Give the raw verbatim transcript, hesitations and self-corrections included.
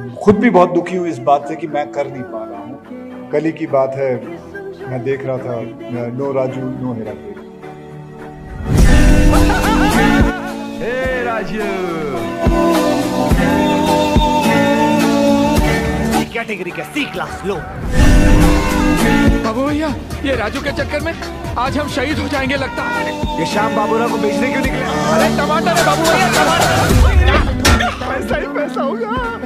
खुद भी बहुत दुखी हूँ इस बात से कि मैं कर नहीं पा रहा हूँ। कल ही की बात है, मैं देख रहा था no Raju no Hera Pheri. Hey Raju, category का सी क्लास लो। बाबू भैया, ये राजू के चक्कर में आज हम शहीद हो जाएंगे लगता है। ये शाम बाबूराव को बेचने क्यों निकले? अरे टमाटर है बाबू भैया, टमाटर। पैसा ही पैसा होगा।